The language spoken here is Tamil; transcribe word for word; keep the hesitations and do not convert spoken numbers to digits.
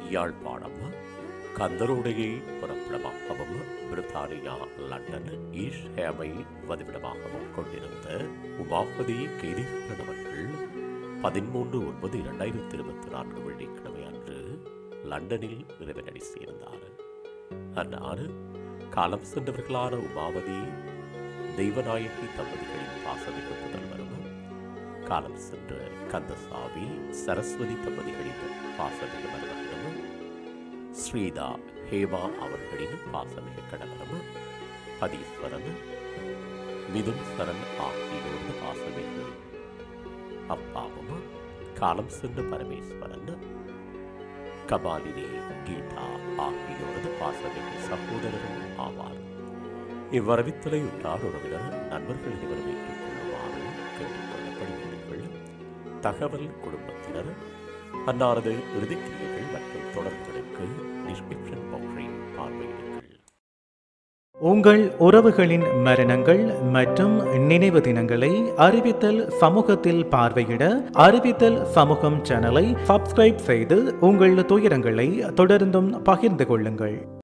யாழ்ப்பாணம் கந்தரோடையை புறப்படமாகவும் பிரித்தானியா லண்டன் ஈஸ்ட் ஹேமை வதிவிடமாகவும் கொண்டிருந்த உமாபதி கேதீஸ்வரன் அவர்கள் பதிமூன்று ஒன்பது இரண்டாயிரத்தி இருபத்தி நான்கு வெள்ளிக்கிழமை அன்று லண்டனில் இறைவனடி சேர்ந்தார். அன்னார் காலம் சென்றவர்களான உமாவதி தெய்வநாயகி தம்பதிகளின் பாசமிகு புதல்வரும் காலம் சென்ற கந்தசாமி சரஸ்வதி தம்பதிகளின் பாசமிகு மருமகனும் ஸ்ரீதா ஹேமா அவர்களின் பாசமிகு கணவரும் பதீஸ்வரன் மிதுன் சரண் ஆகியோரது பாசமிகு அப்பாவும் காலம் சென்ற பரமேஸ்வரன் கபாலினி கீதா ஆகியோரது பாசமிகு சகோதரரும் ஆவார். இவ்வரவித்தலை உற்றார் உறவினர் நண்பர்கள் அனைவரும் ஏற்றுக் கொள்ளுமாறு கேட்டுக் கொள்ளப்படுகிறீர்கள். தகவல் குடும்பத்தினர் அன்னாரது இறுதிக்கிரியைகள் மற்றும் தொடர்புகளுக்கு டிஸ்கிரிப்ஷன் பாக்ஸை பார்வையிடுங்கள். உங்கள் உறவுகளின் மரணங்கள் மற்றும் நினைவு தினங்களை அறிவித்தல் சமூகத்தில் பார்வையிட அறிவித்தல் சமூகம் சேனலை சப்ஸ்கிரைப் செய்து உங்கள் துயரங்களை தொடர்ந்தும் பகிர்ந்து கொள்ளுங்கள்.